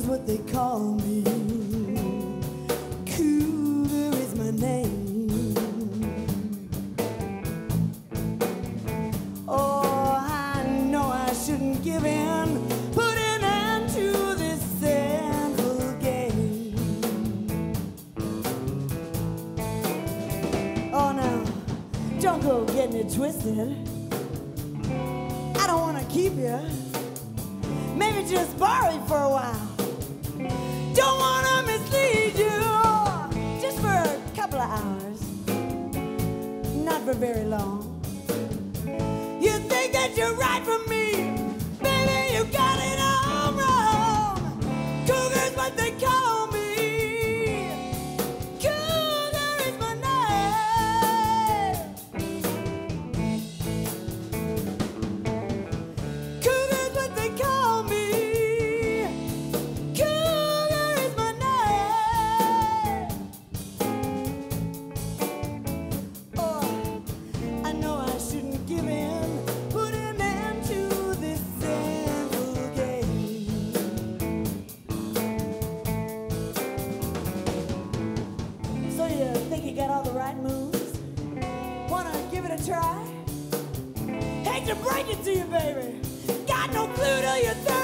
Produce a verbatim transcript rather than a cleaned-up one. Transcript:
what they call me. Cougar is my name. Oh, I know I shouldn't give in. Put an end to this sinful game. Oh, now, don't go getting it twisted. I don't want to keep you. Maybe just borrow it for a while. Don't want to mislead you. Just for a couple of hours. Not for very long. You think that you're right for me. Baby, you got it all wrong. Cougar's what they call me. Cougar is my name. Cougar's what they call me. Cougar is my name. Oh, I know I shouldn't give in. Put an end to this sinful game. So you think you got all the right moves? Wanna give it a try? Hate to break it to you, baby. Got no clue till you throw